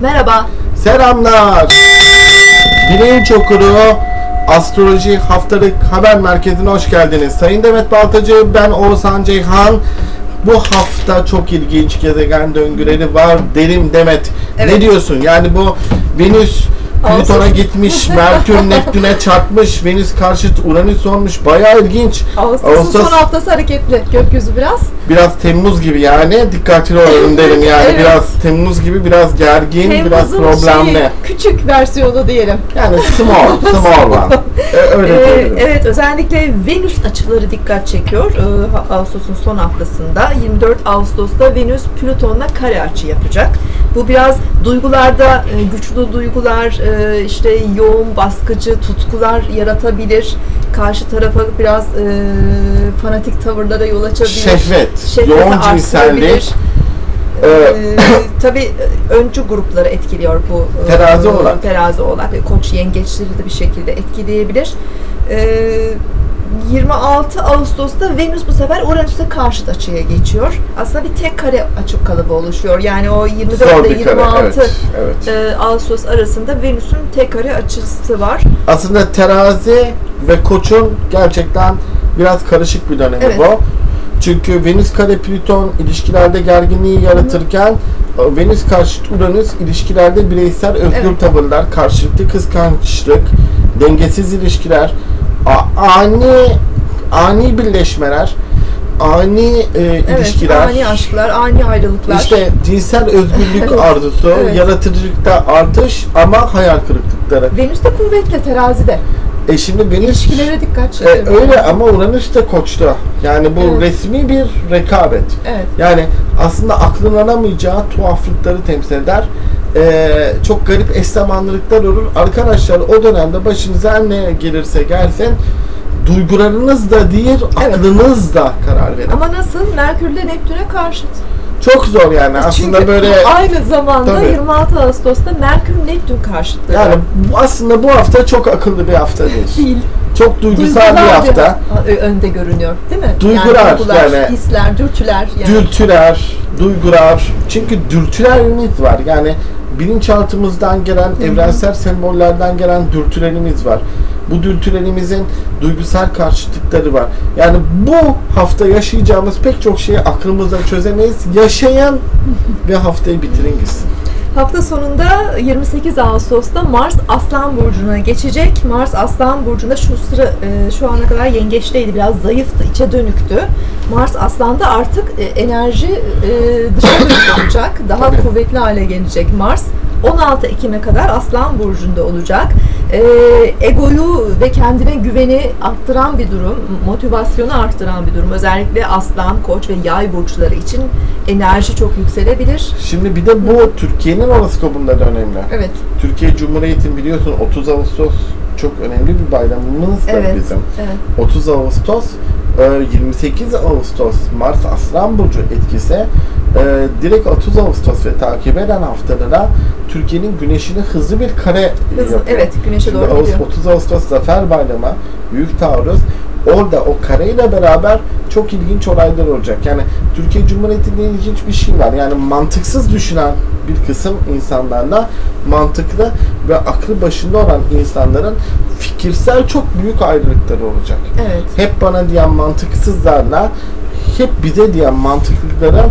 Merhaba. Selamlar. Bilinç Okuru Astroloji Haftalık Haber Merkezi'ne hoş geldiniz. Sayın Demet Baltacı, ben Oğuzhan Ceyhan. Bu hafta çok ilginç gezegen döngüleri var derim Demet. Evet. Ne diyorsun? Yani bu Venüs Plüton'a gitmiş, Merkür Neptün'e çarpmış, Venüs karşıt Uranüs olmuş. Bayağı ilginç. Ağustos'un son haftası hareketli. Gökyüzü biraz Temmuz gibi yani. Dikkatli olalım derim yani. Evet. Biraz Temmuz gibi, biraz gergin, biraz problemli. Küçük versiyonu diyelim. Yani small one. Öyle diyelim. Evet, özellikle Venüs açıları dikkat çekiyor. Ağustos'un son haftasında 24 Ağustos'ta Venüs Plüton'la kare açı yapacak. Bu biraz duygularda güçlü duygular, işte yoğun baskıcı tutkular yaratabilir. Karşı tarafa biraz fanatik tavırlara yol açabilir. Şehvet yoğun cinsellik. Tabii öncü grupları etkiliyor bu. Terazi olarak. Koç yengeçleri de bir şekilde etkileyebilir. 26 Ağustos'ta Venüs bu sefer Uranüs'e karşıt açıya geçiyor. Aslında bir tek kare açı kalıbı oluşuyor. Yani o 24 ile 26 Ağustos arasında Venüs'ün tek kare açısı var. Aslında Terazi ve Koç'un gerçekten biraz karışık bir dönemi bu. Çünkü Venüs kare Plüton ilişkilerde gerginliği yaratırken Venüs karşıt Uranüs ilişkilerde bireysel özgür tavırlar, karşılıklı kıskançlık, dengesiz ilişkiler, ani birleşmeler, ani ilişkiler, ani aşklar, ani ayrılıklar. İşte cinsel özgürlük arzusu, yaratıcılıkta artış ama hayal kırıklıkları. Venüs de kuvvetli terazide. Şimdi Venüs ilişkilere dikkat çekiyor. Öyle ama Uranüs de Koç'ta. Yani bu resmi bir rekabet. Yani aslında aklın alamayacağı tuhaflıkları temsil eder. Çok garip eş zamanlılıklar olur. Arkadaşlar o dönemde başınıza ne gelirse gelsin, duygularınız da değil, aklınız da karar verir. Ama nasıl? Merkürle Neptün'e karşıt. Çok zor yani. Aslında çünkü böyle aynı zamanda 26 Ağustos'ta Merkür Neptün karşıtları. Yani aslında bu hafta çok akıllı bir hafta değil. Çok duygusal bir hafta. Önde görünüyor, değil mi? Duygular yani hisler, dürtüler. Dürtüler, duygular. Çünkü dürtülerimiz var. Yani bilinçaltımızdan gelen, evrensel sembollerden gelen dürtülerimiz var. Bu dürtülerimizin duygusal karşıtlıkları var. Yani bu hafta yaşayacağımız pek çok şeyi aklımızda çözemeyiz. Yaşayan ve haftayı bitirin gitsin. Hafta sonunda 28 Ağustos'ta Mars Aslan Burcu'na geçecek. Mars Aslan Burcu'nda şu ana kadar yengeçteydi. Biraz zayıftı, içe dönüktü. Mars Aslan'da artık enerji dışa olacak. Daha kuvvetli hale gelecek Mars. 16 Ekim'e kadar Aslan Burcu'nda olacak. Egoyu ve kendine güveni arttıran bir durum, motivasyonu arttıran bir durum. Özellikle Aslan, Koç ve Yay burçları için enerji çok yükselebilir. Şimdi bir de bu Türkiye'nin horoskopunda da önemli. Evet. Türkiye Cumhuriyeti'nin biliyorsun 30 Ağustos çok önemli bir bayramımız da bizim. 30 Ağustos 28 Ağustos Mars Aslan Burcu etkisi direkt 30 Ağustos ve takip eden haftalara Türkiye'nin güneşini hızlı bir kare yapıyor. Evet, güneşe doğru gidiyor. 30 Ağustos Zafer Bayramı, Büyük Taarruz. Orada o kareyle beraber çok ilginç olaylar olacak. Yani Türkiye Cumhuriyeti'nde ilginç bir şey var. Yani mantıksız düşünen bir kısım insanlarla mantıklı ve aklı başında olan insanların fikirsel çok büyük ayrılıkları olacak. Hep bana diyen mantıksızlarla hep bize diyen mantıklıların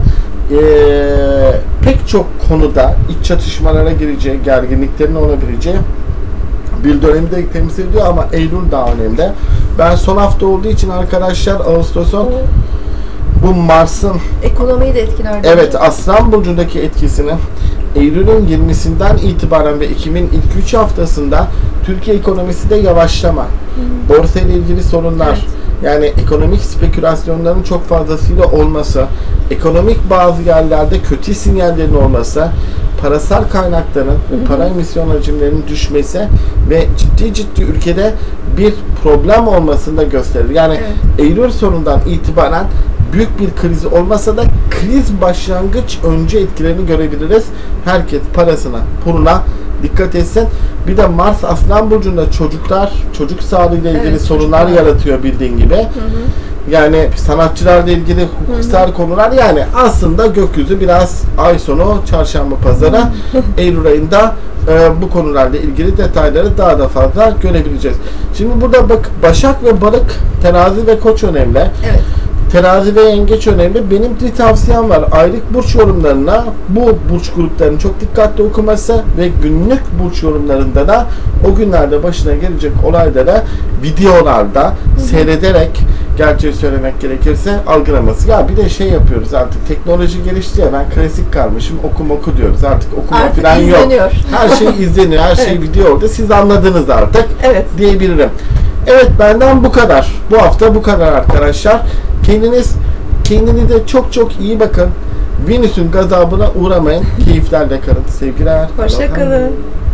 pek çok konuda iç çatışmalara gireceği, gerginliklerin olabileceği bir dönemi de temsil ediyor ama Eylül daha önemli. Ben son hafta olduğu için arkadaşlar Ağustos'un bu Mars'ın ekonomiyi de etkiler. Evet, Aslan Burcu'ndaki etkisini Eylül'ün 20'sinden itibaren ve Ekim'in ilk 3 haftasında Türkiye ekonomisi de yavaşlama. Borsa ile ilgili sorunlar. Yani ekonomik spekülasyonların çok fazlasıyla olması, ekonomik bazı yerlerde kötü sinyallerin olması, parasal kaynakların, para emisyon hacimlerinin düşmesi ve ciddi ülkede bir problem olmasını da gösterir. Yani Eylül sonundan itibaren büyük bir kriz olmasa da kriz başlangıç önce etkilerini görebiliriz. Herkes parasına, puluna dikkat etsin. Bir de Mars Aslan Burcu'nda çocuk sağlığıyla ilgili sorunlar yaratıyor bildiğin gibi. Yani sanatçılarla ilgili hukuksal konular, yani aslında gökyüzü biraz ay sonu çarşamba pazarı Eylül ayında bu konularla ilgili detayları daha da fazla görebileceğiz. Şimdi burada bak, Başak ve Balık, Terazi ve Koç önemli. Evet. Terazi ve Yengeç önemli. Benim bir tavsiyem var. Aylık burç yorumlarına bu burç gruplarının çok dikkatli okuması ve günlük burç yorumlarında da o günlerde başına gelecek olaylara videolarda seyrederek, gerçeği söylemek gerekirse, algılaması. Ya bir de şey yapıyoruz artık, teknoloji gelişti ya, ben klasik kalmışım, oku diyoruz. Artık okuma falan yok. Her şey izleniyor, her şey video oldu. Siz anladınız artık diyebilirim. Evet, benden bu kadar. Bu hafta bu kadar arkadaşlar. Kendinize çok iyi bakın. Venüs'ün gazabına uğramayın. Keyiflerle kalın. Sevgiler. Hoşça kalın.